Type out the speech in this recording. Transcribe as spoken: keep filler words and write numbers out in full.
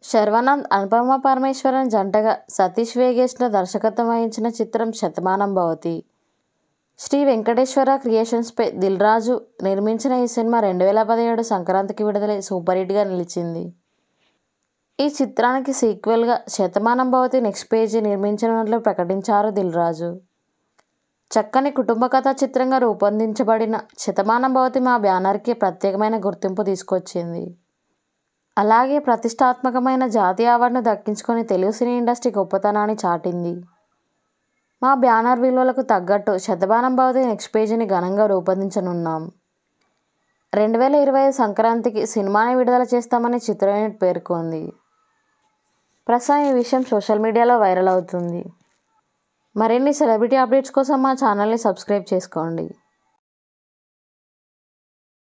శర్వానంద్, అనుపమ పరమేశ్వరన్ జంటగా సతీష్ వేగేశ్న దర్శకత్వం వహించిన చిత్రం శతమానం భవతి. శ్రీ వెంకటేశ్వర క్రియేషన్స్పై దిల్ రాజు నిర్మించిన ఈ సినిమా రెండు వేల పదిహేడు సంక్రాంతికి విడుదలై సూపర్ హిట్గా నిలిచింది. ఈ చిత్రానికి సీక్వెల్గా శతమానం భవతి నెక్స్ట్ పేజీ నిర్మించనున్నట్లు ప్రకటించారు దిల్ రాజు. చక్కని కుటుంబ కథా చిత్రంగా రూపొందించబడిన శతమానం భవతి మా బ్యానర్కి ప్రత్యేకమైన గుర్తింపు తీసుకొచ్చింది. అలాగే ప్రతిష్టాత్మకమైన జాతీయ అవార్డును దక్కించుకొని తెలుగు సినీ ఇండస్ట్రీ గొప్పతనాన్ని చాటింది. మా బ్యానర్ విలువలకు తగ్గట్టు శతమానం భవతి నెక్స్ట్ పేజీని ఘనంగా రూపొందించనున్నాం. రెండు వేల ఇరవై ఐదు సంక్రాంతికి సినిమాని విడుదల చేస్తామని చిత్ర యూనిట్ పేర్కొంది. ప్రస్తుతం ఈ విషయం సోషల్ మీడియాలో వైరల్ అవుతుంది. మరిన్ని సెలబ్రిటీ అప్డేట్స్ కోసం మా ఛానల్ని సబ్స్క్రైబ్ చేసుకోండి.